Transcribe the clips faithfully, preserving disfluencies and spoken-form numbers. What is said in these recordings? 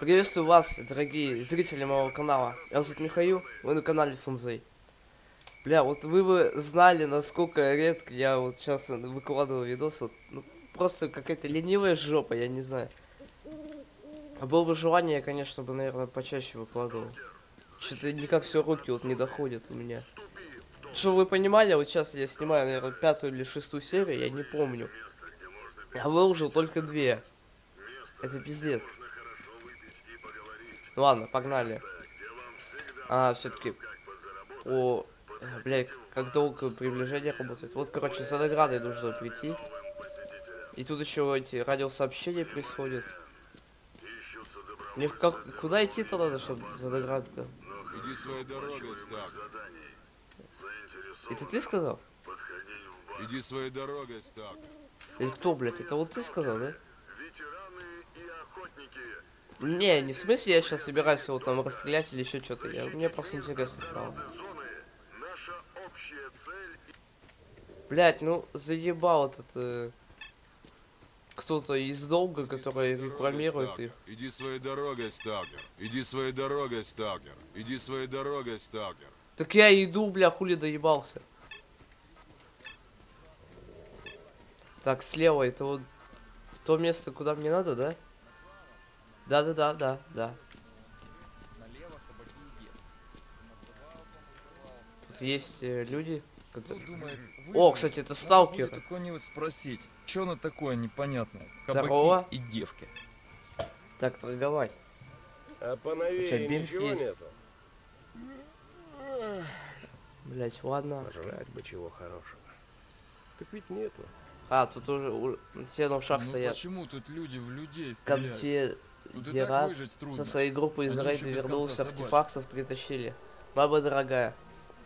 Приветствую вас, дорогие зрители моего канала. Я зовут Михаил, вы на канале Фунзей. Бля, вот вы бы знали, насколько редко я вот сейчас выкладываю видос. Вот, ну, просто какая-то ленивая жопа, я не знаю. А было бы желание, я, конечно, бы, наверное, почаще выкладывал. Что-то никак все руки вот не доходят у меня. Чтобы вы понимали, вот сейчас я снимаю, наверное, пятую или шестую серию, я не помню. Я выложил только две. Это пиздец. Ну ладно, погнали. А, все-таки по... Блядь, как долго приближение работает. Вот, короче, за наградой нужно прийти. И тут еще эти радиосообщения происходят. Мне как... Куда идти-то надо, чтобы за наградой-то? Иди своей дорогой, Стак. Это ты сказал? Иди своей дорогой, Стак. Или кто, блядь? Это вот ты сказал, да? Не, не в смысле я сейчас собираюсь его там расстрелять или еще что-то. Я... Мне просто интересно стало. Блять, ну заебал этот э, кто-то из долга, который рекламирует их. Иди своей дорогой, Сталкер. Иди своей дорогой, Сталкер. Иди своей дорогой, Сталкер. Так я иду, бля, хули доебался. Так, слева это вот то место, куда мне надо, да? Да-да-да, да, да. Тут есть э, люди. Думает, О, кстати, это сталкер. Такое спросить, что оно такое непонятное? Кабаки Здорово. и девки. Так, торговать. А У поновее тебя бинт ничего есть? нету? Блять, ладно. Пожрать бы чего хорошего. Так ведь нету. А, тут уже у... все на ушах Ну стоят. почему тут люди в людей стреляют? Конфедерат со своей группой из Они рейда еще без вернулся, конца артефактов притащили. Баба дорогая.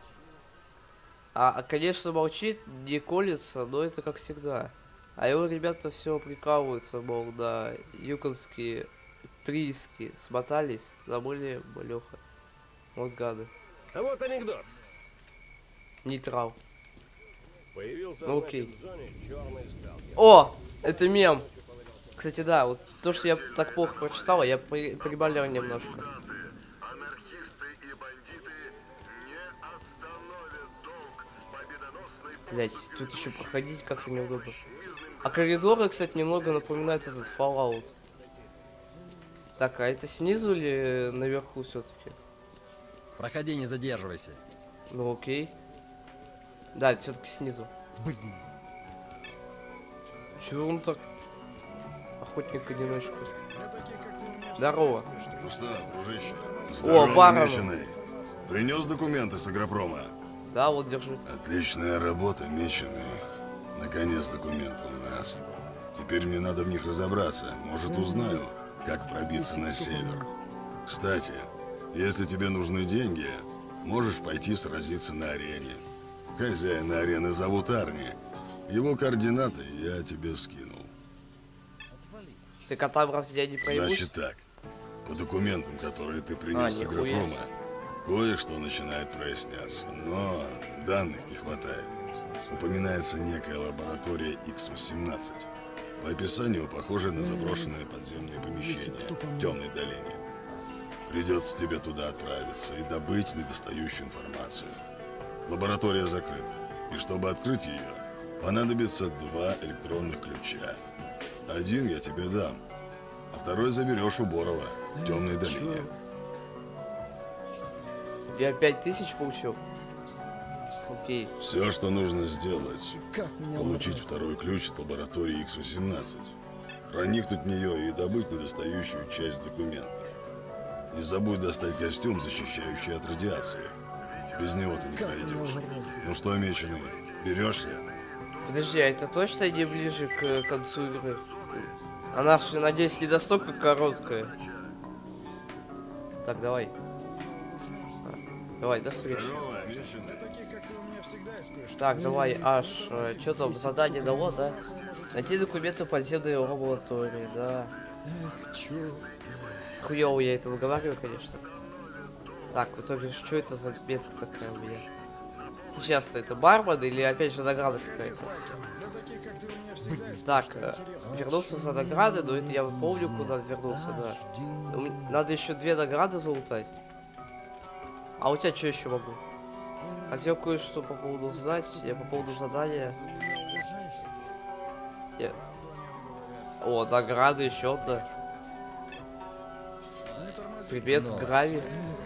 А, а, конечно, молчит, не колется, но это как всегда. А его ребята все прикалываются, мол, да, юконские прииски смотались, забыли, Балёха. Вот гады. А вот анекдот. Нейтрал. Появился Ну, значит, окей. в зоне черный сталкер. О, это мем. Кстати, да, вот то, что я так плохо прочитал, я при приболел немножко. Блять, тут еще проходить как-то неудобно. А коридоры, кстати, немного напоминают этот Fallout. Так, а это снизу или наверху все-таки? Проходи, не задерживайся. Ну окей. Да, все-таки снизу. Блин. Чего он так? Охотник одиночку. Здорово. Ну что, дружище? О, барон. Принес документы с агропрома. Да, вот держи. Отличная работа, меченый. Наконец документы у нас. Теперь мне надо в них разобраться. Может, узнаю, как пробиться на север. Кстати, если тебе нужны деньги, можешь пойти сразиться на арене. Хозяина арены зовут Арни. Его координаты я тебе скинул. Ты кота разве я не проебусь? Значит так, по документам, которые ты А, принес с нихуя агропрома, себе. кое-что начинает проясняться, но данных не хватает. Упоминается некая лаборатория икс восемнадцать. По описанию похожая на заброшенное подземное помещение в темной долине. Придется тебе туда отправиться и добыть недостающую информацию. Лаборатория закрыта, и чтобы открыть ее, понадобится два электронных ключа. Один я тебе дам, а второй заберешь у Борова в темной долине. Я пять тысяч получил. Окей. Все, что нужно сделать, Как меня получить второй ключ от лаборатории икс восемнадцать, проникнуть в нее и добыть недостающую часть документов. Не забудь достать костюм, защищающий от радиации. Без него ты не пройдешь. Ну что, меченый, берешься? Подожди, а это точно не ближе к концу игры? Она же, надеюсь, не настолько короткая. Так, давай. А, давай, до встречи. Здорово, меченый. Так, давай, аж, э, что там, задание дало, да? Найти документы в подземной лаборатории, да. Хуёво я это выговариваю, конечно. Так, в итоге, что это за метка такая у меня? Сейчас это бармен или опять же награда какая-то? Так, э, вернуться за награды, но это я помню, куда вернуться, да. У меня- Надо еще две награды залутать. А у тебя что еще могу? Хотел кое-что по поводу узнать. Я по поводу задания. Я... О, награды еще одна. Привет, Грави.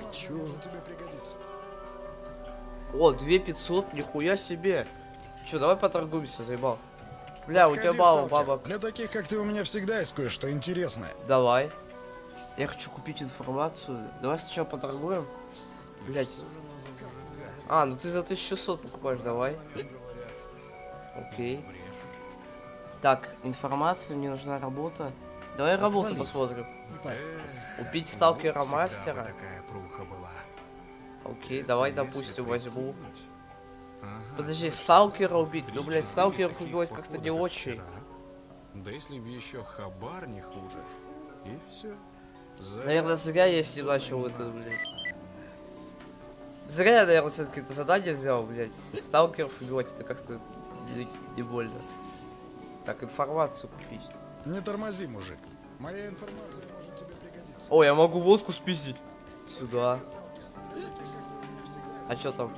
О, две пятьсот, нихуя себе. Че, давай поторгуемся, заебал. Бля, у тебя мало бабок. Для таких, как ты, у меня всегда есть кое-что интересное. Давай. Я хочу купить информацию. Давай сначала поторгуем. Блять. А, ну ты за тысячу шестьсот покупаешь, давай. Окей. Так, информация, мне нужна работа. Давай работу посмотрим. Купить сталкера мастера. Окей, давай, допустим, возьму. Подожди, сталкера убить. Ну, блядь, сталкера убивать как-то не очень. Да если бы еще хабар не хуже. И все. Наверное, зря я с ним начал это, блядь. Зря я, наверное, все-таки это задание взял, блядь. Сталкеров убивать это как-то не, не больно. Так, информацию купить. Не тормози, мужик. Моя информация может тебе пригодиться. О, я могу водку спиздить. Сюда. А что там?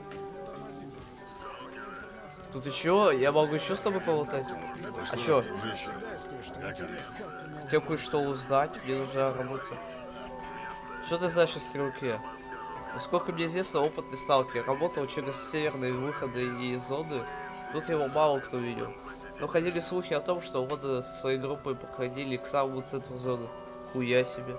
Тут еще, я могу еще с тобой поболтать. А чё? Дружище, как она? Хотел кое-что узнать, мне нужна работа. Что ты знаешь о стрелке? Насколько мне известно, опытный сталкер работал через северные выходы из зоны. Тут его мало кто видел. Но ходили слухи о том, что он со своей группой проходили к самому центру зоны. Хуя себе.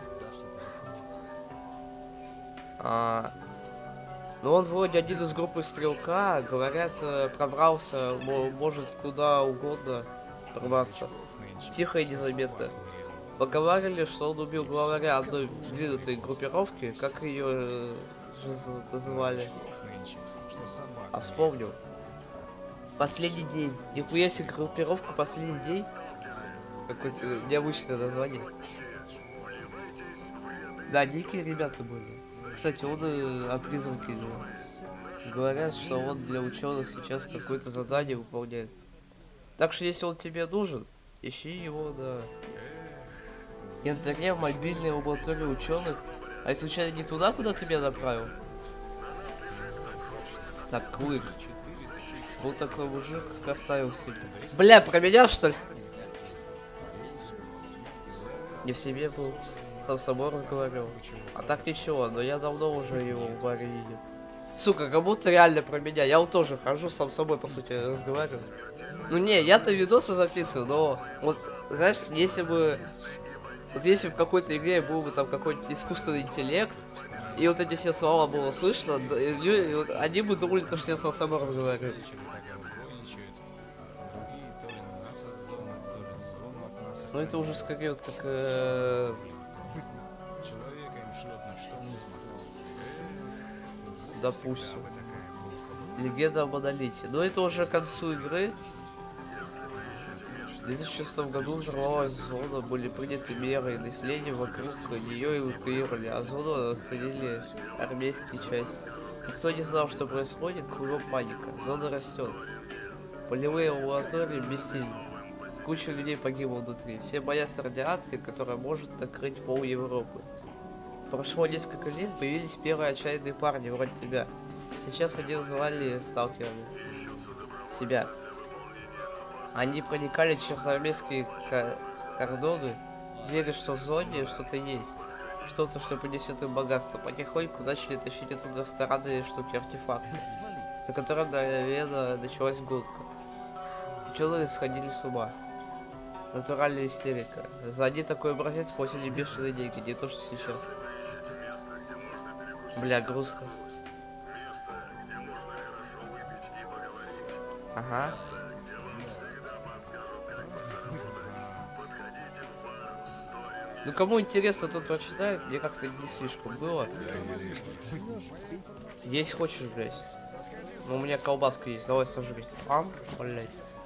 А... Но он вроде один из группы стрелка, говорят, пробрался, может куда угодно пробраться. Тихо и незаметно. Поговорили, что он убил главаря одной двинутой группировки, как ее же называли. А вспомнил. Последний день. Нихуя себе группировка последний день. Какое-то необычное название. Да, дикие ребята были. Кстати, он и о призраке говорят, что он для ученых сейчас какое-то задание выполняет. Так что если он тебе нужен, ищи его на янтаре в мобильной лаборатории ученых. А если случайно не туда, куда ты меня направил? Так, Клык. Был такой мужик, как оставил себе. Бля, про меня что ли? Не в себе был. Сам с собой разговаривал. А так ничего, но я давно уже его в баре видел. Сука, как будто реально про меня. Я вот тоже хожу, сам с собой, по сути, разговариваю. Ну не, я-то видосы записываю, но вот, знаешь, если бы... Вот если в какой-то игре был бы там какой-нибудь искусственный интеллект, и вот эти все слова было слышно, и, вот, они бы думали, то, что я сам с собой разговариваю. Ну это уже скорее вот как... Э... Допустим. Легенда о Монолите. Но это уже к концу игры. В две тысячи шестом году взорвалась зона, были приняты меры, население вокруг нее эвакуировали, а зону оценили армейские части. Никто не знал, что происходит, кругом паника. Зона растет. Полевые лаборатории бессильны. Куча людей погибла внутри. Все боятся радиации, которая может накрыть пол Европы. Прошло несколько лет, появились первые отчаянные парни вроде тебя. Сейчас они называли сталкерами себя. Они проникали через армейские кордоны, веря, что в зоне что-то есть. Что-то, что принесет им богатство. Потихоньку начали тащить оттуда странные штуки, артефакты, за которым, наверное, началась гонка. Ученые сходили с ума. Натуральная истерика. За один такой образец платили бешеные деньги, не то что сейчас. Бля, грустно. Ага. Ну кому интересно, тот прочитает, мне как-то не слишком было. Есть хочешь, блядь? Ну у меня колбаска есть, давай сожри. Ам, блядь.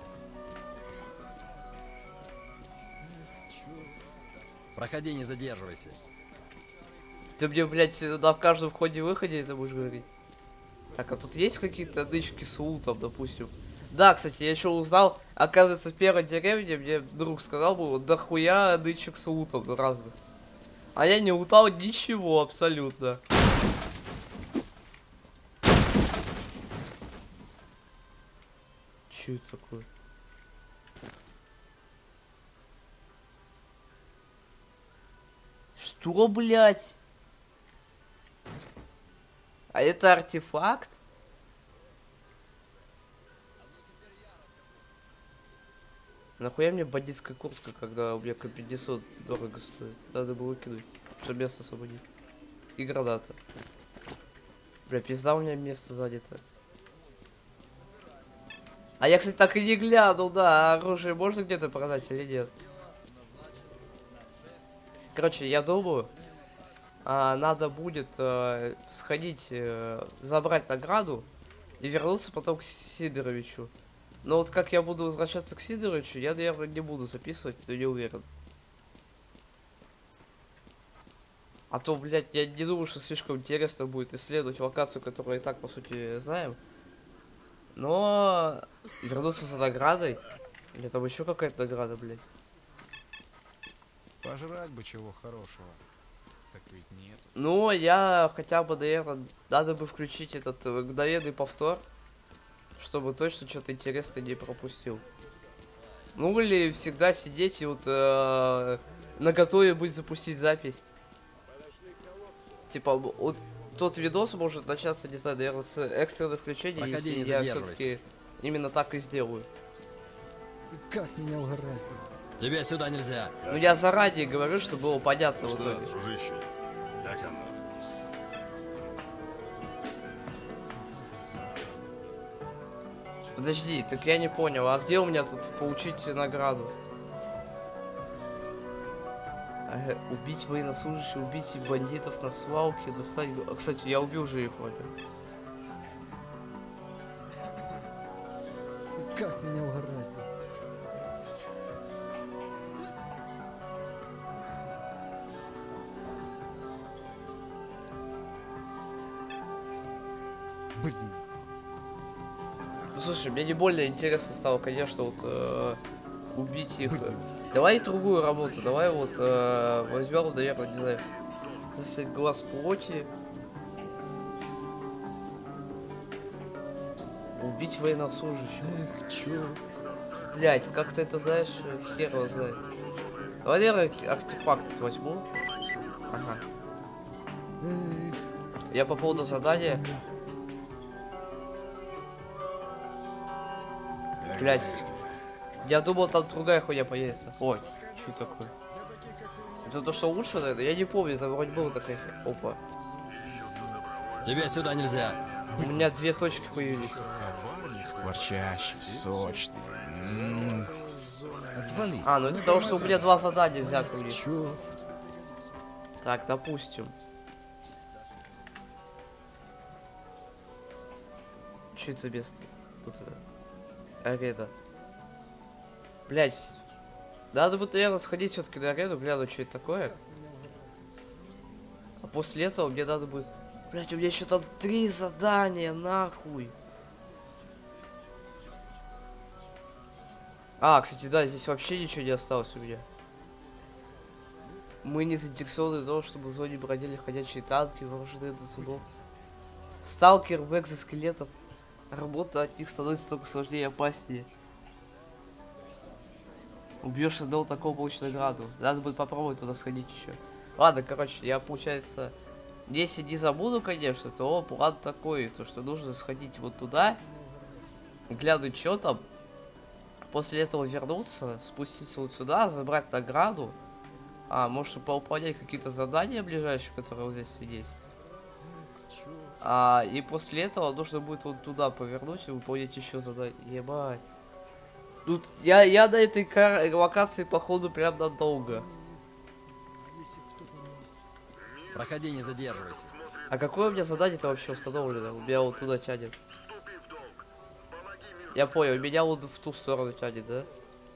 Проходи, не задерживайся. Ты мне, блядь, на каждом входе-выходе это будешь говорить? Так, а тут есть какие-то дычки с лутом, допустим? Да, кстати, я еще узнал, оказывается, в первой деревне мне друг сказал, было дохуя дычек с лутом разных. А я не лутал ничего абсолютно. Че это такое? Что, блядь? А это артефакт? Нахуя мне бандитская куртка, когда у меня к пятьдесят дорого стоит? Надо было выкинуть, чтобы место освободить. И граната. Бля, пизда, у меня место занято. А я, кстати, так и не глянул, да, оружие можно где-то продать или нет? Короче, я думаю, а, надо будет а, сходить, а, забрать награду и вернуться потом к Сидоровичу. Но вот как я буду возвращаться к Сидоровичу, я, наверное, не буду записывать, но не уверен. А то, блядь, я не думаю, что слишком интересно будет исследовать локацию, которую и так, по сути, знаем. Но вернуться за наградой. Или там еще какая-то награда, блядь. Пожрать бы чего хорошего. Так ведь нет. Ну, я хотя бы, наверное, надо бы включить этот мгновенный повтор, чтобы точно что-то интересное не пропустил. Ну или всегда сидеть и вот э, наготове быть запустить запись. Типа, вот тот видос может начаться, не знаю, наверное, с экстренного включения, Проходи, если не я задерживайся. все-таки именно так и сделаю. Как меня угораздило. Тебе сюда нельзя. Ну я заранее говорю, чтобы было понятно в Что, итоге. дружище, как оно? Подожди, так я не понял, а где у меня тут получить награду? Ага, убить военнослужащих, убить бандитов на свалке, достать... А, кстати, я убил же их вроде. Как меня угораздило. Блин. Ну слушай, мне не более интересно стало, конечно, вот э, убить их. Давай другую работу, давай вот э, возьмем, наверное, не знаю, засечь глаз плоти. Убить военнослужащего. Эх, чё? Блять, как ты это знаешь, хер его знает. Давай, наверное, артефакт возьму. Ага. Эх, Я по поводу задания. Как Блядь. говоришь, Я думал, там другая хуйня появится. Ой, что такое? Это то, что лучше, наверное? Я не помню, там вроде было такая. Опа. Тебе сюда нельзя. У меня две точки появились. Хабарник скворчащий, сочный. М-м. отвали. А, ну это потому, что у меня два задания взяты у них. Чё? Так, допустим. Че это за место? Тут это. Арена. Блять. Надо бы, наверное, сходить все-таки на арену, глянуть, что это такое. А после этого мне надо будет... Блять, у меня еще там три задания, нахуй. А, кстати, да, здесь вообще ничего не осталось у меня. Мы не заинтересованы в том, чтобы в зоне бродили ходячие танки, вооруженные до зубов. Сталкер в экзоскелетов. Работа от них становится только сложнее и опаснее. Убьешь одного такого, получишь награду. Надо будет попробовать туда сходить еще. Ладно, короче, я, получается, если не забуду, конечно, то план такой, то что нужно сходить вот туда, глянуть, что там. После этого вернуться, спуститься вот сюда, забрать награду. А, может поуполнять какие-то задания ближайшие, которые вот здесь есть. А, и после этого нужно будет вот туда повернуть и выполнять еще задание. Ебать. Тут я, я на этой кар локации, походу, прям надолго. Проходи, не задерживайся. А какое у меня задание-то вообще установлено? У меня вот туда тянет. Я понял, меня вот в ту сторону тянет, да?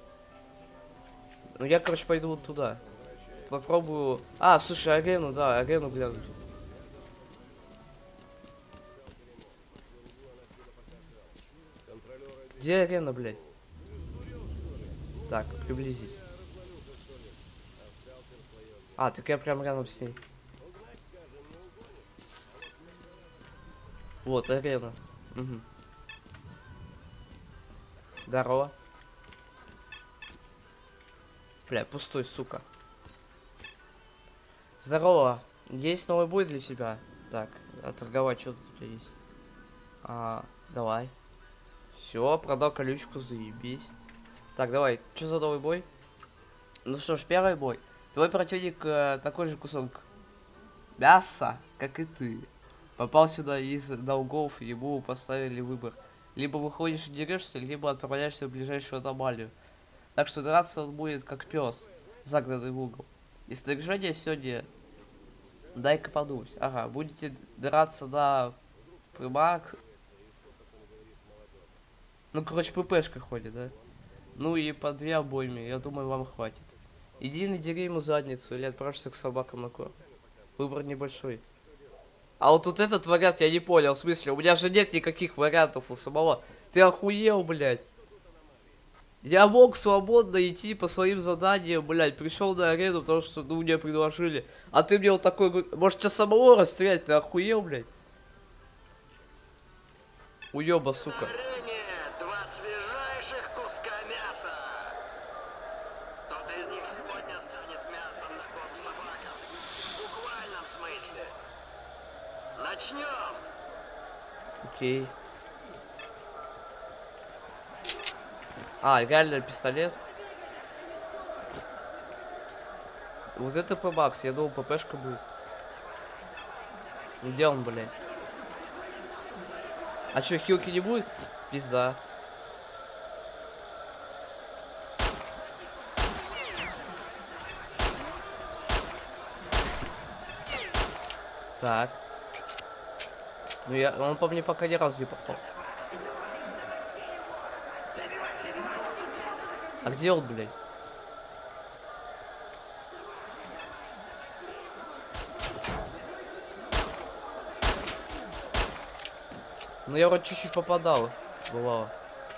Ну я, короче, пойду вот туда. Попробую... А, слушай, арену, да, арену глянуть. Где арена, блядь? Так, приблизить. А, так я прям рядом с ней. Вот, арена. Угу. Здорово. Бля, пустой, сука. Здорово. Есть новый бой для тебя? Так, а торговать что тут у тебя есть? А, давай. Все, продал колючку, заебись. Так, давай, что за новый бой? Ну что ж, первый бой. Твой противник э, такой же кусок мяса, как и ты. Попал сюда из долгов, ему поставили выбор. Либо выходишь и дерешься, либо отправляешься в ближайшую аномалию. Так что драться он будет как пес, загнанный в угол. И снаряжение сегодня... Дай-ка подумать. Ага, будете драться на примак. Ну, короче, ППшка ходит, да? Ну и по две обойми, я думаю, вам хватит. Иди надери ему задницу или отправишься к собакам на корм. Выбор небольшой. А вот тут этот вариант я не понял, в смысле, у меня же нет никаких вариантов у самого. Ты охуел, блядь. Я мог свободно идти по своим заданиям, блядь, пришел на арену, потому что, ну, мне предложили. А ты мне вот такой, может, тебя самого расстрелять, ты охуел, блядь? Уёба, сука. Два свежайших куска мяса. Кто-то из них сегодня станет мясом на корм собакам. В буквальном смысле. Начнем. Окей. А, реально пистолет. Вот это П-бакс, я думал, ППшка будет. Где он, блядь? А чё, хилки не будет? Пизда. Так. Ну я, он по мне пока ни разу не попал. А где он, блядь? Ну я вроде чуть-чуть попадал, бывало.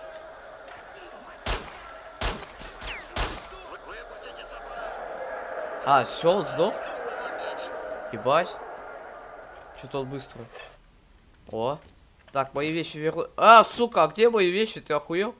А, все, он сдох? Ебать. Что-то он быстро. О. Так, мои вещи верну. А, сука, а где мои вещи? Ты охуел?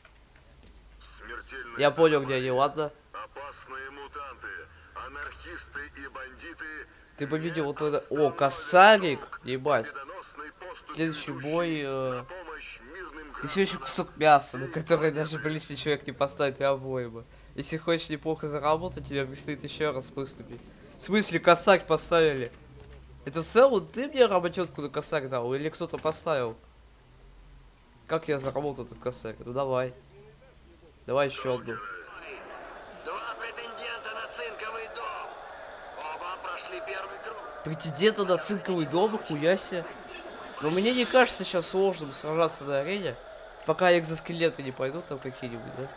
Я понял, где они, ладно. Опасные мутанты, анархисты и бандиты. Ты победил вот это. О, косарик, ебать. Следующий бой. Э... Ты все еще кусок мяса, на который даже приличный человек не поставит и обоим. Если хочешь неплохо заработать, тебе предстоит еще раз мыслями. В смысле косарь поставили? Это в целом ты мне работенку на косарь дал или кто-то поставил? Как я заработал этот косарь? Ну давай. Давай еще одну. Два претендента на цинковый дом. Оба прошли первый круг. Претендента на цинковый дом, хуя себе. Но мне не кажется сейчас сложным сражаться на арене, пока экзоскелеты не пойдут там какие-нибудь, да?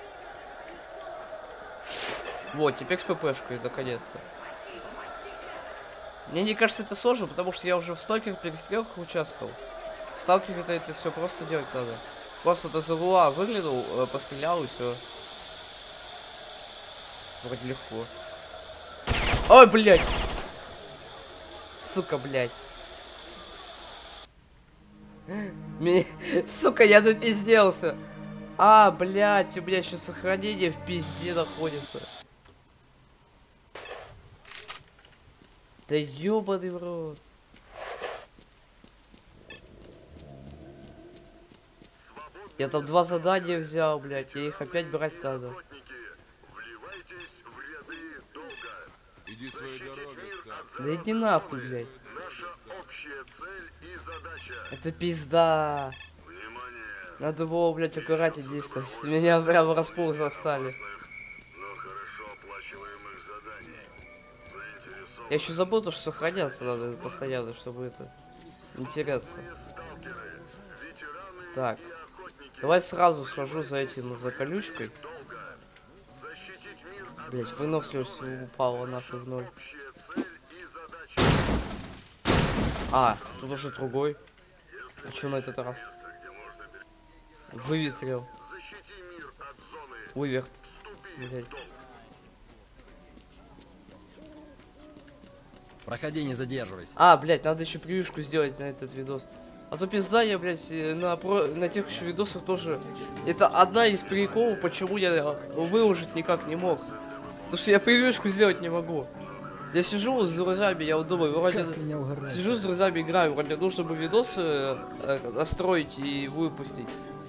Вот, теперь с ППшкой, наконец-то. Мне не кажется это сложно, потому что я уже в стольких перестрелках участвовал. В сталкере это, это все просто делать надо. Просто ты за угла выглянул, э, пострелял и все. Вроде легко. Ой, блядь! Сука, блядь. Мне... Сука, я напизделся. А, блядь, у меня еще сохранение в пизде находится. Да ёбаный в рот. Я там два задания взял, блядь, мне их опять брать надо. Иди своей дорогой, Сталкер. Да иди нахуй, блядь. Это пизда. Надо было, блядь, аккуратнее действовать. Меня прямо врасплох застали. Я еще забыл, то, что сохраняться надо постоянно, чтобы это не теряться. Так. Давай сразу схожу за этим, за колючкой. Блять, выносливость упала нахуй в ноль. А, тут уже другой. А что на этот раз? Выветрил. Выверт. Блядь. Проходи, не задерживайся. А, блядь, надо еще превьюшку сделать на этот видос. А то пизда я, блядь, на, про... на тех еще видосах тоже... Это одна из приколов, почему я выложить никак не мог. Потому что я превьюшку сделать не могу. Я сижу с друзьями, я вот думаю, вроде... Сижу с друзьями, играю, вроде нужно бы видосы э, настроить и выпустить.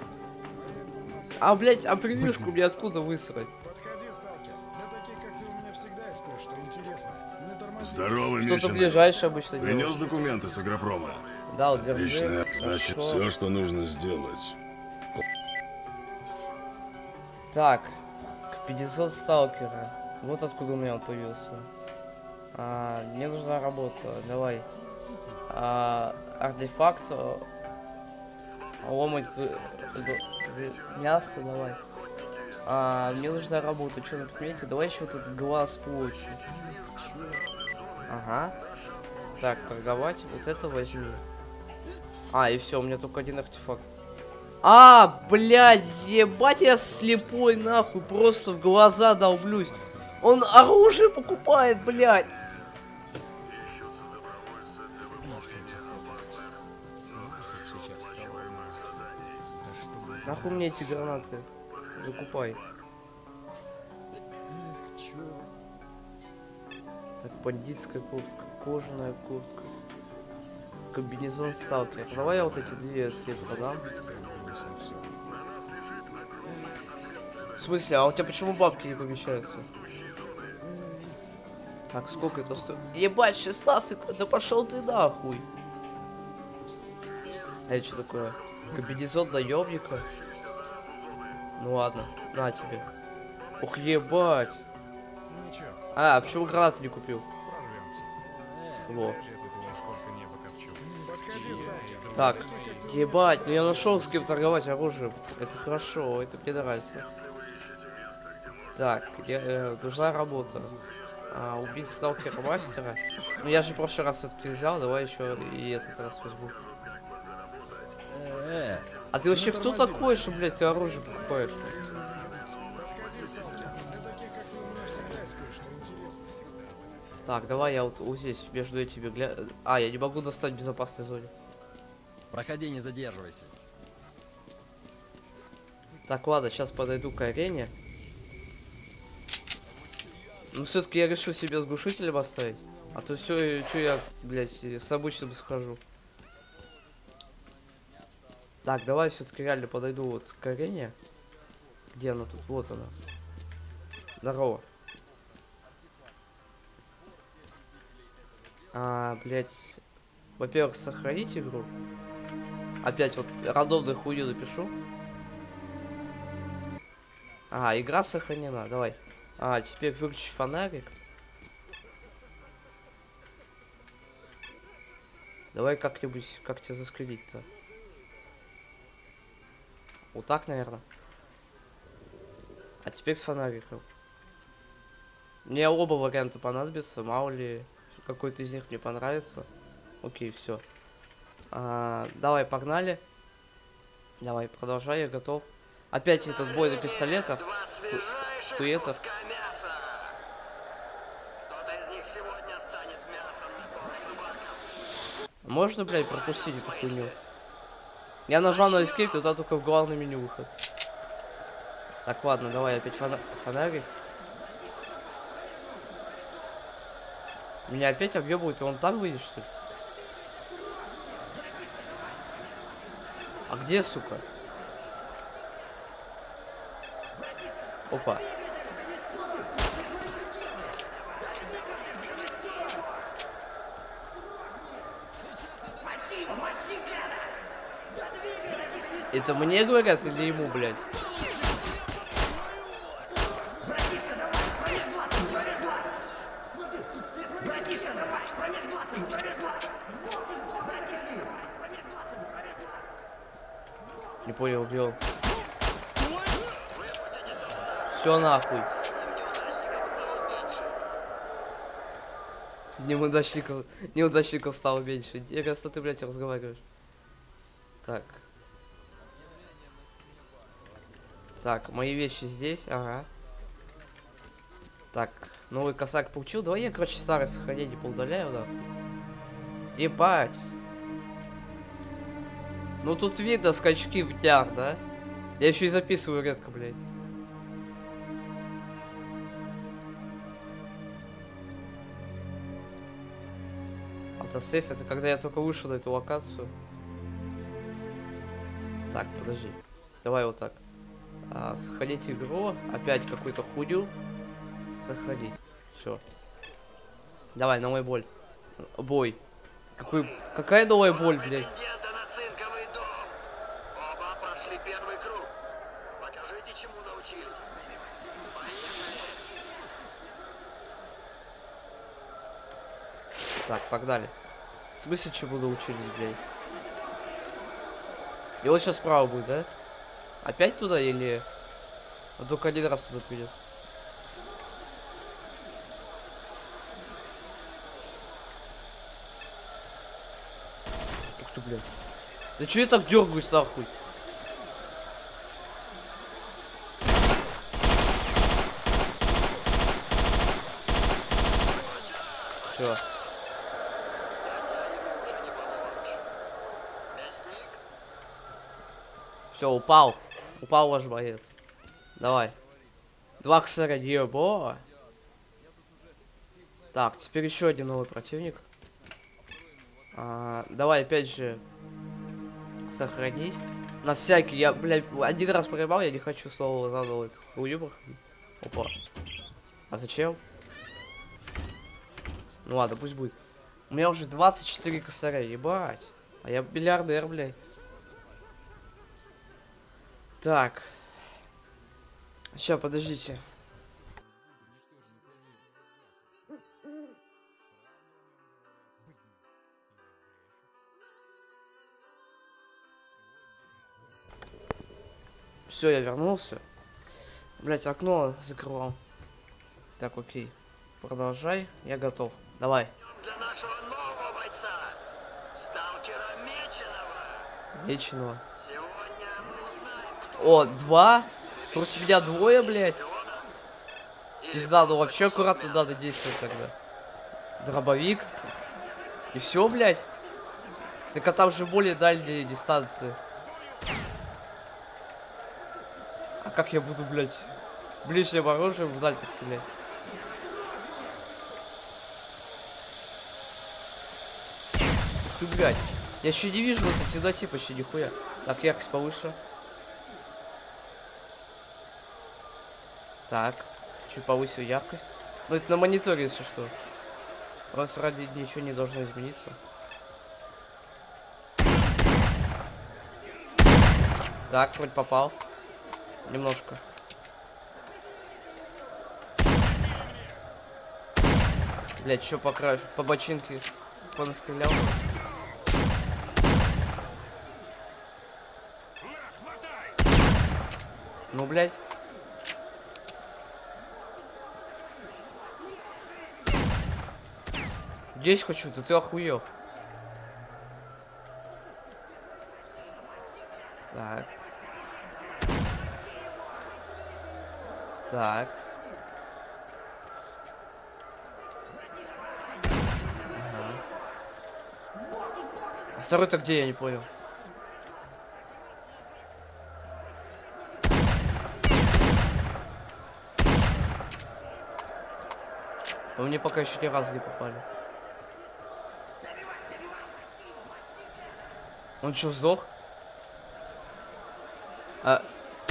А, блядь, а превьюшку мне откуда высрать? Подходи, сталкер. Для таких, как ты, у меня всегда есть кое-что интересное. Не тормози. Здорово, Что-то Мишин. ближайшее обычно Принес делаю. документы с агропрома. Да, вот держи. Отлично. Значит, Хорошо. все, что нужно сделать. Так, к пятьсот сталкера. Вот откуда у меня он появился. А, мне нужна работа. Давай. А, артефакт. а, Ломать г- г- мясо, давай. А, мне нужна работа. Что на предмете? Давай еще вот этот глаз получим. Ага. Так, торговать. Вот это возьми. А, и все, у меня только один артефакт. А, блядь, ебать, я слепой, нахуй, просто в глаза долблюсь. Он оружие покупает, блядь. Нахуй мне эти гранаты? Закупай. Так, бандитская куртка, кожаная куртка. Комбинезон сталкер. Давай я вот эти две тебе продам. В смысле, а у тебя почему бабки не помещаются? Так, сколько это стоит? Ебать, шестнадцать, да пошел ты нахуй. А это что такое? Комбинезон наемника? Ну ладно, на тебе. Ух, ебать. Ничего, А, а почему гранаты не купил? прорвемся. Во. Я тут его сколько не покопчу. Подходи, сталкер. Так, ебать, ну я нашел с кем торговать оружием. Это хорошо, это мне нравится. Так, я, э, нужна работа. А, убить сталкера мастера. Ну я же в прошлый раз все-таки взял, давай еще и этот раз возьму. Э, А ты вообще кто такой, что, блядь, ты оружие покупаешь? Подходи, сталкер. Для таких, как ты, у меня всегда есть кое-что интересное. Так, давай я вот, вот здесь между этими гля... А, я не могу достать в безопасной зоне. проходи, не задерживайся. Так, ладно, сейчас подойду к арене. Ну, все-таки я решил себе с глушителем оставить. А то все, что я, блядь, с обычным схожу. Так, давай все-таки реально подойду вот к арене. Где она тут? Вот она. Здорово. А, блядь. Во-первых, сохранить игру. Опять вот рандомную хуйню напишу. А, игра сохранена, давай. А, теперь выключи фонарик. Давай как-нибудь, как тебя заскринить-то? Вот так, наверное. А теперь с фонариком. Мне оба варианта понадобятся, мало ли какой-то из них мне понравится. Окей, все. А, давай, погнали. Давай, продолжай, я готов. Опять этот бой на пистолетах. Хуетах. Можно, блядь, пропустить эту хуйню? Я нажал на escape, туда только в главное меню выход. Так, ладно, давай опять фона фонарик. Меня опять объебывают, и он там выйдет, что ли? А где, сука? Опа. Это мне говорят или ему, блядь? Не понял, убил. Все нахуй. Неудачников, неудачников стало меньше. Интересно, ты, блядь, разговариваешь. Так. Так, мои вещи здесь, ага. Так, новый косарь получил. Давай я, короче, старое сохранение поудаляю, да. Ебать. Ну тут видно скачки в днях, да? Я еще и записываю редко, блядь. Автосейф это когда я только вышел на эту локацию. Так, подожди. Давай вот так. А, сохранить игру. Опять какую-то хуйню. Сохранить. Все. Давай, новая боль. Бой. Какой... Какая новая боль, блядь? Претенденты на цинковый дом. Оба прошли первый круг. Покажите, чему научились. Поехали. Так, погнали. В смысле, чему научились, блядь? И вот сейчас справа будет, да? Опять туда или... Он только один раз туда придет. Ух ты, блядь. Да че я так дергаюсь, нахуй? Все. Все, упал. Упал ваш боец. Давай. Два косаря, ебо. Так, теперь еще один новый противник. А, давай опять же сохранить. На всякий, я, блядь, один раз проебал, я не хочу снова заново эту хуйню проходить. Опа. А зачем? Ну ладно, пусть будет. У меня уже двадцать четыре косаря, ебать. А я миллиардер, блядь. Так. Сейчас, подождите. Все, я вернулся. Блять, окно закрывал. Так, окей. Продолжай, я готов. Давай. Для нашего нового бойца, сталкера Меченого. Меченого. Сегодня мы узнаем, кто О, два? Против меня двое, блядь. Пизда, ну вообще аккуратно надо действовать тогда. Дробовик. И все, блядь. Так а там же более дальние дистанции. А как я буду, блядь, ближним оружием вдаль так стрелять? Ты, блядь. Я еще не вижу вот эти темноте почти нихуя. Так, яркость повыше. Так. Чуть повысил яркость. Ну это на мониторе, если что. Раз ради ничего не должно измениться. Так, вроде попал. Немножко. Блять, что по краю? По бочинке понастрелял. Ну, блядь. Здесь хочу, да ты охуел. Так. Так. Ага. А второй-то где, я не понял. Но мне пока еще ни разу не попали. Он что, сдох? А...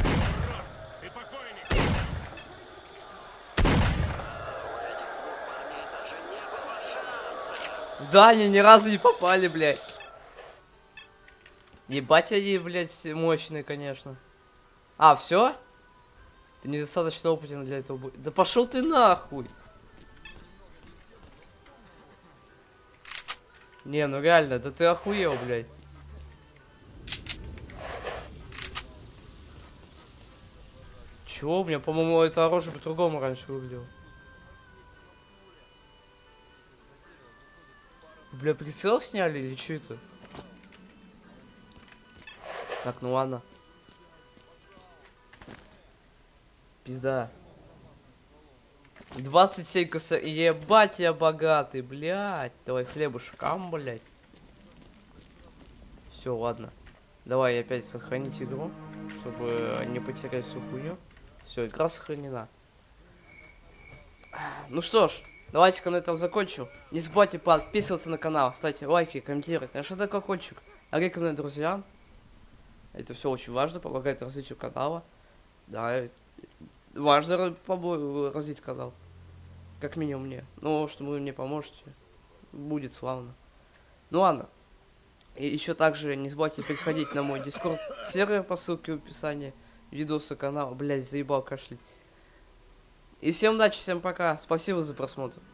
Да, они ни разу не попали, блядь. Ебать они, блядь, мощные, конечно. А, все? Ты недостаточно опытен для этого. Да пошел ты нахуй. Не, ну реально, да ты охуел, блядь. Чего? У меня, по-моему, это оружие по-другому раньше выглядело. Бля, прицел сняли или что это? Так, ну ладно. Пизда. двадцать семь косарей. Ебать, я богатый, блядь. Давай хлебушкам, блядь. Все, ладно. Давай опять сохранить игру, чтобы не потерять всю хуйню. Все, игра сохранена. Ну что ж, давайте-ка на этом закончу. Не забывайте подписываться на канал, ставьте лайки, комментировать. Наш одноклассник, рекомендую друзьям. Это все очень важно, помогает развитию канала. Да, важно развить канал. Как минимум мне. Ну, что вы мне поможете, будет славно. Ну ладно. И еще также не забывайте переходить на мой дискорд сервер по ссылке в описании. Видосы канала. Блять, заебал кашлять. И всем удачи, всем пока. Спасибо за просмотр.